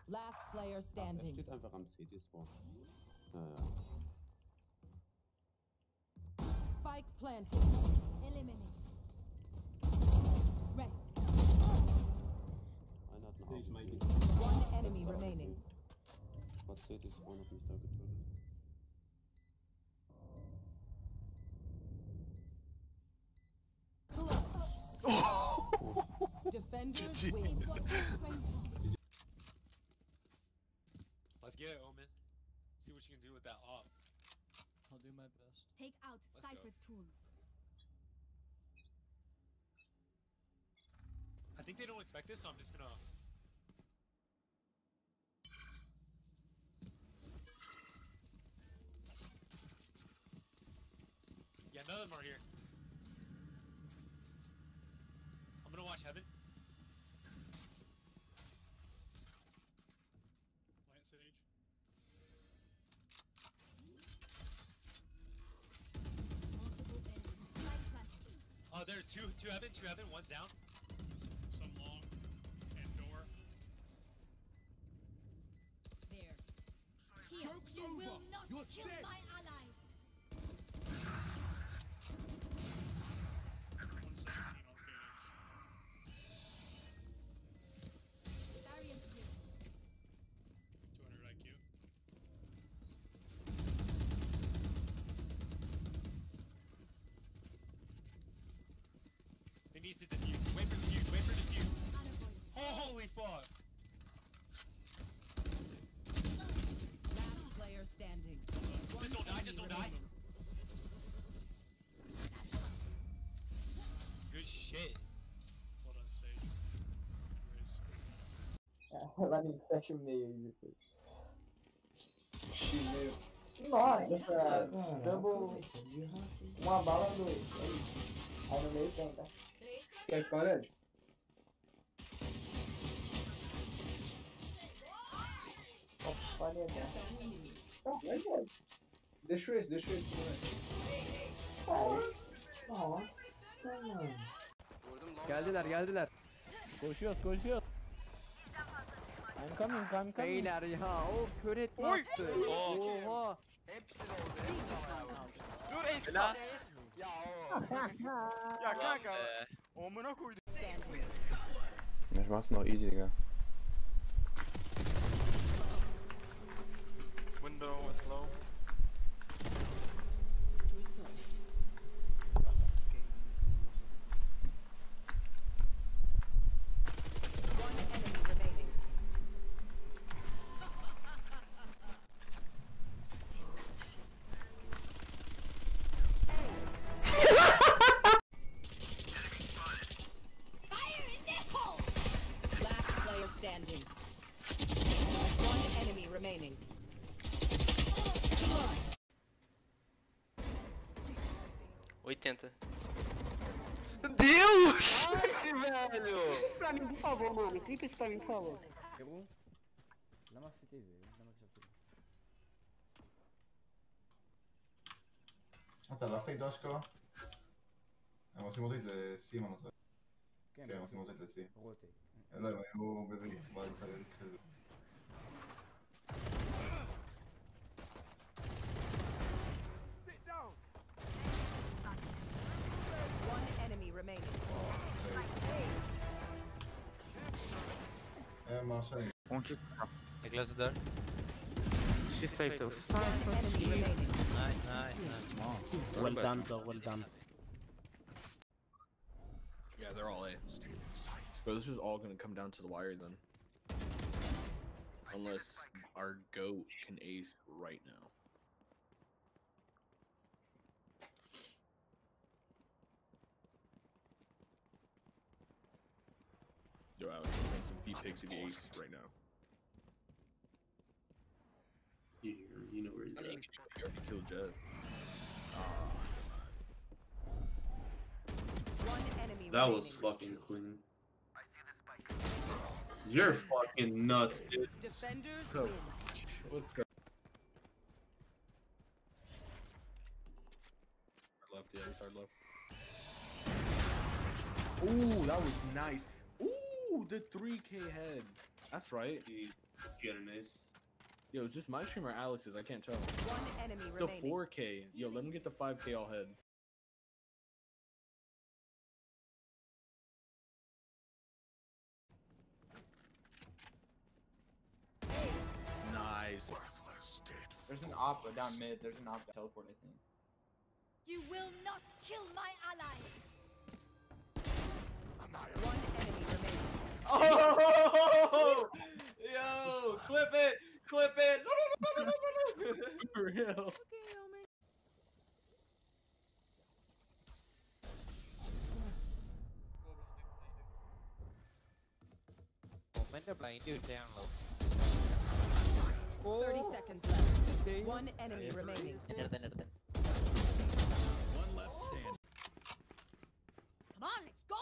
Last player Er standing. steht einfach am CT-Spawn. Ja. Spike planted. Eliminate. Rest. Einer hat Sehe ich, einen Mikey. AWP. One enemy Letzter remaining. AWP. War CT-Spawn, hat mich da getötet. Defenders GG. win. Let's get it, Omen. See what you can do with that op. I'll do my best. Take out Let's go. Cypher's tools. I think they don't expect this, so I'm just gonna. Yeah, none of them are here. I'm gonna watch Heaven. Plant Sage. Multiple enemies. Spike planted. Oh, there are two Heaven, one's down. Some long and door. There. Here. You will not kill my allies. 117 on Phoenix. Barrier here. 200 IQ. It needs to defuse. Wait for defuse. Wait for defuse. Attaboy. Holy fuck! Last player standing. Just don't die. Just don't die. remaining. Good shit. Well done, Sage. Raise. Ela me fecha o meio aí depois. Chinelo. Nossa, cara. Double. Uma bala, dois. É isso. Aí no meio tem, tá? Quer parede? Pode ir, né? Deixa esse moleque. Nossa, mano. Geldiler. Koşuyoruz. I'm coming. Beyler ya o kör etme attı. Oha. Hepsini oldu. Hepsini havaya vurmuş. Dur Ace. Ya o. Ya kanka. Omuna koydum. Ich mach's noch easy, Digga. Window is low. One enemy remaining. Fire in the hole. Last player standing. One enemy remaining. 80. Deus! Ai, velho! Isso pra mim, por favor, mano. Clica isso pra mim, por favor. Pegou? Lama CTZ, lama captura. Vänta, lasta inte ska. Jag måste mot lite Simon och så. Okej, jag måste mot lite C. Rotate. Eller jag behöver bara ta det. One enemy remaining. Man säger. Niklas är där. She saved us. One enemy remaining. Nice. Well done though, well done. Yeah, they're all A. Bro, this is all gonna come down to the wire then. Unless our GOAT can ace right now. Yo, Alex, I'm playing some feet pics if he ace right now. You know where he's at. You already killed Jet. One enemy That remaining. was fucking clean. You're fucking nuts, dude. Defenders Go. win. Let's go. Left, yeah, he started left. Ooh, that was nice. Ooh, the 3K head. That's right. He get an ace. Yo, is this my stream or Alex's? I can't tell. One enemy The remaining. 4K. Yo, let me get the 5K all head. Nice. There's an op down mid. There's an op teleport, I think. You will not kill my ally. One enemy remaining. Oh! Yo! Clip it! Clip it! No! For real. Oh. 30 seconds left. One enemy remaining. One left stand. Come on, let's go.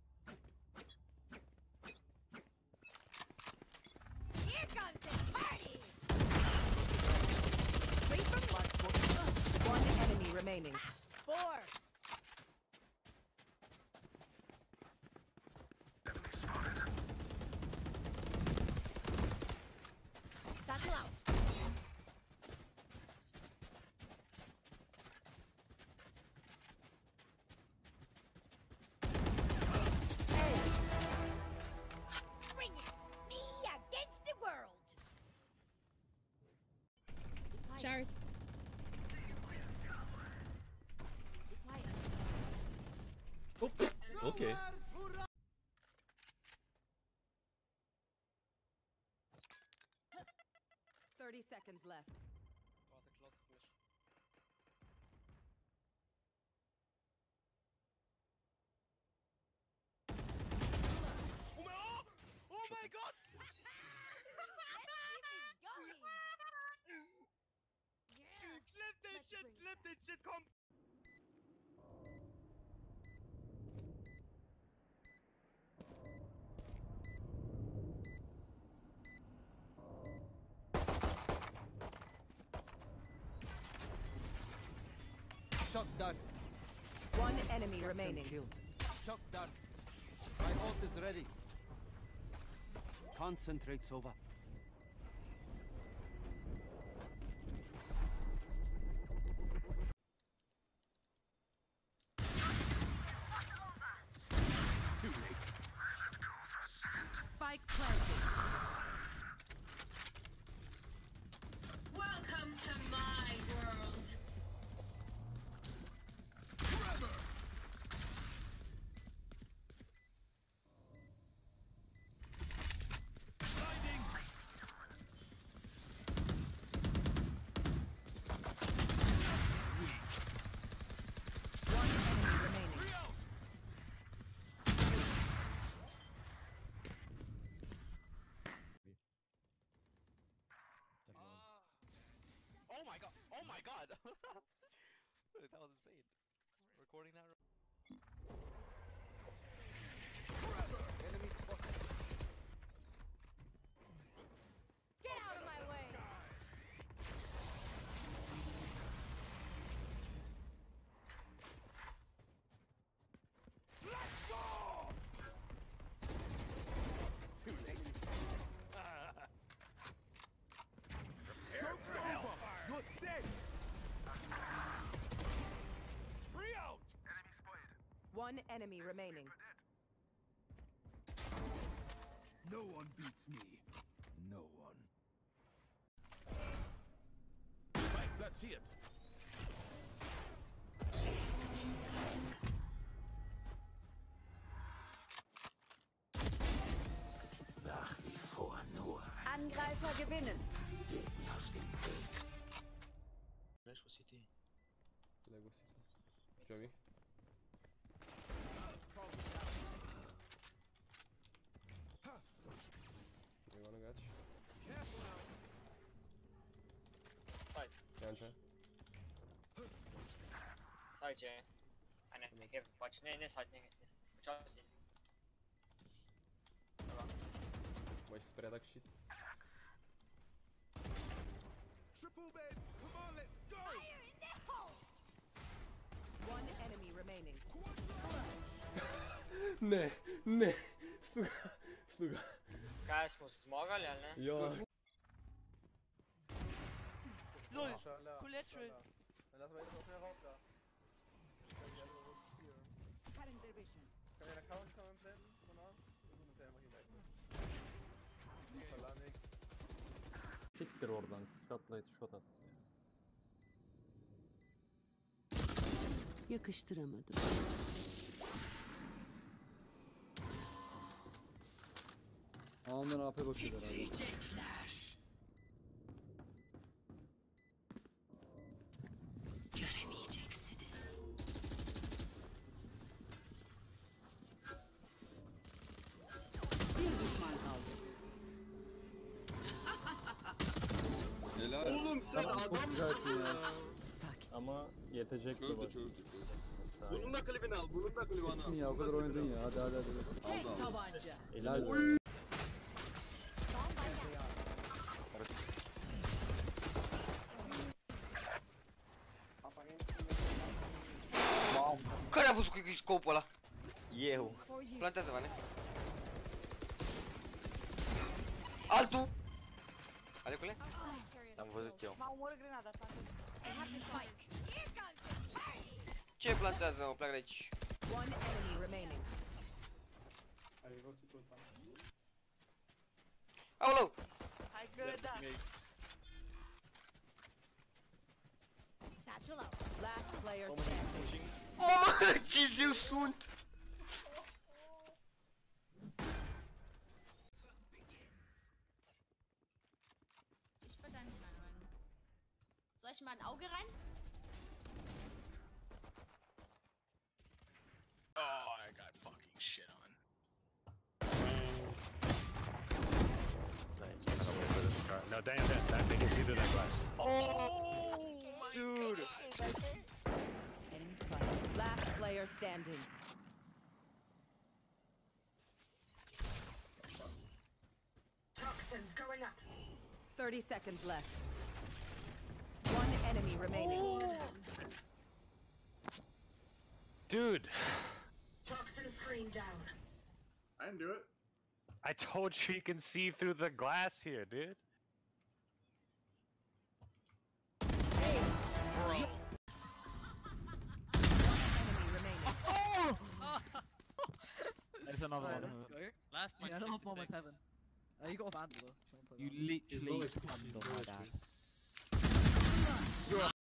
Here comes the party. One enemy remaining. 4. Satchel out. Bring it! Me against the world! Showers. Okay. Seconds left. Oh my god! Let that shit come! Shot done. One enemy remaining. Shot done. My ult is ready. Concentrate, Sova. Too late. Spike planted. Welcome to my world. One enemy remaining. Oh my god! Oh my god! That was insane. Recording that. Enemy spotted. Get out of my way. Too late. Joke's over! You're dead! Free out! One enemy remaining. No one beats me. No one. Right, let's see it. Angreifer gewinnen. Lego City. Joey. You wanna catch? Careful now. Gotcha. Sadece hani peki maç ne sadece uçarsın. Можешь спрятать щит. Triple bed. Come on, let's go. Fire in the hole. One enemy remaining. Не, не. Слуга. Kaj smo zmagali ali ne? Ja. LOL! Collateral! Dann lassen wir jetzt noch schnell raus da. Kan je naar couch gaan plannen vanaf? We doen het helemaal niet mee. Falan niks. Siktir oradan. Skatlayıp shot at. Yakıştıramadım. Ondan AP bakıyorlar abi. Titriyecekler. Göremeyeceksiniz. Bir düşman kaldı. Helal. Oğlum sen adam mısın ya? Sakin. Ama yetecekti bak. Bunun da klibini al, bunun da klibini al. Gitsin ya o kadar oynadın ya. Hadi hadi hadi. Tek tabanca. Helal. Care a văzut cu scopul ăla? Eu. Plantează, Vane. Altul! Alecule? Am văzut eu. M-a omorât grenada asta. Ce plantează, mă? Pleacă de aici. One enemy remaining. Aoleu! Hai că da. Satchel out. Last player standing. Mamă, ce zeu sunt! Ich würde da nicht mal rein. Soll ich mal ein Auge rein? Oh, I got fucking shit on. Nice. I'm gonna wait for this car. No, damn, that they can see through that glass. Oh, dude! Last player standing. Toxins going up. 30 seconds left. One enemy remaining. Dude, Toxin screen down. I didn't do it. I told you you can see through the glass here, dude. Bro. Enemy remaining. There's another one. Let's go. Last Yeah, I don't have almost heaven. You got a vandal though. You literally.